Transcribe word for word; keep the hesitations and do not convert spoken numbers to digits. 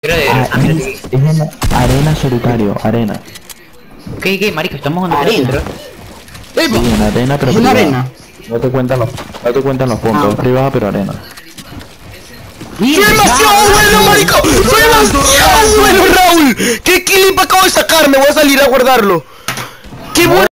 Pero de... Ah, ah, mira, es, sí. es en arena solitario, arena. ¿Qué, qué, marico? Estamos donde Arena. nosotros. Sí, en arena pero Es una privada. arena. No te cuentan los, no te cuentan los puntos, Ah, es privada pero arena. ¡Soy demasiado bueno, marico! ¡Soy demasiado bueno, Raúl! ¿Qué clip acabo de sacar? Me voy a salir a guardarlo. ¡Qué bueno!